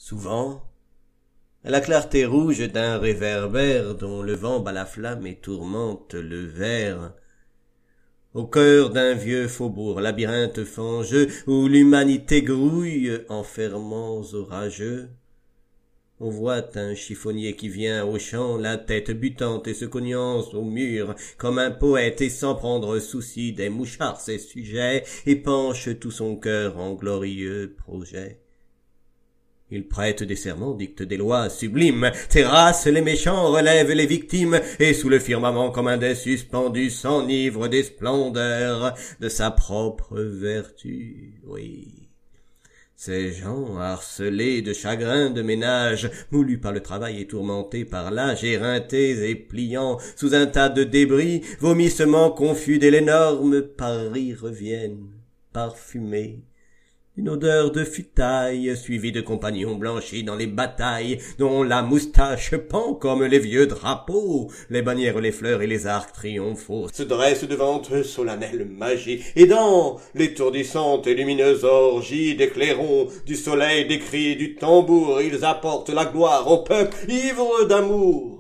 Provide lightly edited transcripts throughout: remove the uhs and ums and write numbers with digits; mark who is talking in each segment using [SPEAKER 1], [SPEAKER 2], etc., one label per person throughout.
[SPEAKER 1] Souvent, à la clarté rouge d'un réverbère dont le vent bat la flamme et tourmente le verre, au cœur d'un vieux faubourg labyrinthe fangeux où l'humanité grouille en ferments orageux, on voit un chiffonnier qui vient au champ, la tête butante et se cognant au mur, comme un poète et sans prendre souci des mouchards ses sujets, épanche tout son cœur en glorieux projets. Il prête des serments, dicte des lois sublimes, terrasse les méchants, relève les victimes, et sous le firmament comme un dais suspendu s'enivre des splendeurs de sa propre vertu. Oui. Ces gens, harcelés de chagrin de ménage, moulus par le travail et tourmentés par l'âge, éreintés et pliant sous un tas de débris, vomissements confus dès l'énorme Paris reviennent, parfumés, une odeur de futaille, suivie de compagnons blanchis dans les batailles, dont la moustache pend comme les vieux drapeaux, les bannières, les fleurs et les arcs triomphaux se dressent devant eux solennelle magie, et dans l'étourdissante et lumineuse orgie des clairons, du soleil, des cris, du tambour, ils apportent la gloire au peuple ivre d'amour.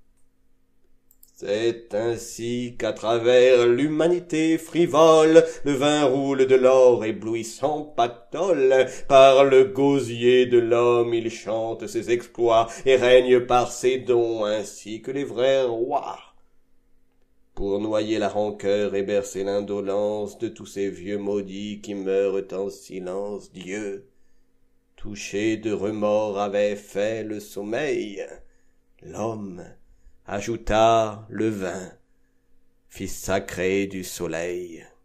[SPEAKER 1] C'est ainsi qu'à travers l'humanité frivole, le vin roule de l'or éblouissant pactole. Par le gosier de l'homme il chante ses exploits et règne par ses dons ainsi que les vrais rois. Pour noyer la rancœur et bercer l'indolence de tous ces vieux maudits qui meurent en silence, Dieu, touché de remords, avait fait le sommeil. L'homme ajouta le vin, fils sacré du soleil.